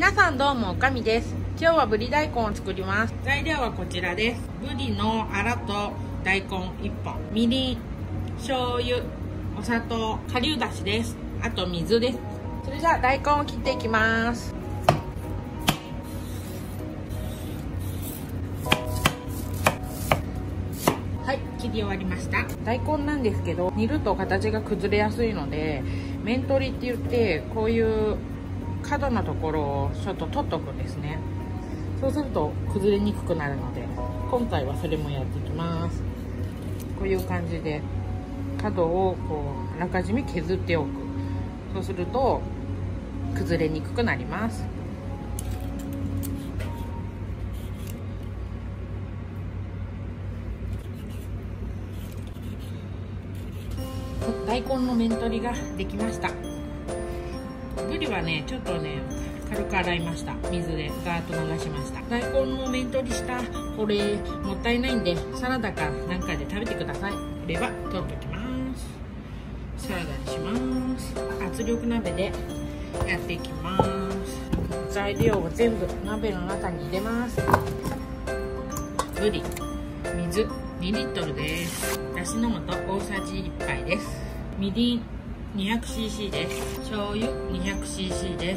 皆さんどうも、おかみです。今日はぶり大根を作ります。材料はこちらです。ぶりのアラと大根1本、みりん、醤油、お砂糖、顆粒だしです。あと水です。それじゃあ大根を切っていきます。はい、切り終わりました。大根なんですけど、煮ると形が崩れやすいので、面取りって言ってこういう角のところをちょっと取っとくんですね。そうすると崩れにくくなるので、今回はそれもやっていきます。こういう感じで角をこうあらかじめ削っておく。そうすると崩れにくくなります。大根の面取りができました。ぶりはね、ちょっとね軽く洗いました。水でガーッと流しました。大根の面取りしたこれもったいないんで、サラダかなんかで食べてください。これは取っときます。サラダにします。圧力鍋でやっていきます。材料を全部鍋の中に入れます。ぶり、水2リットルです。だしの素大さじ1杯です。みりん 200cc です。醤油 200cc です。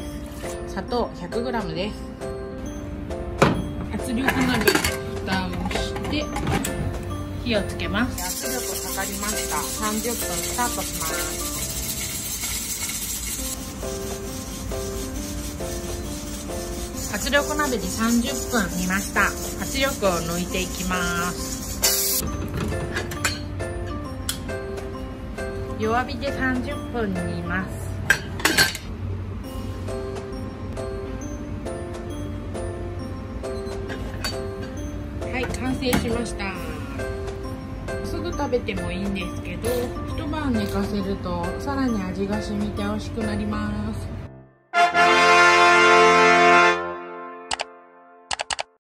砂糖 100g です。圧力鍋蓋をして火をつけます。圧力かかりました。30分スタートします。圧力鍋で30分煮ました。圧力を抜いていきます。弱火で30分煮ます。はい、完成しました。すぐ食べてもいいんですけど、一晩寝かせるとさらに味が染みて美味しくなります。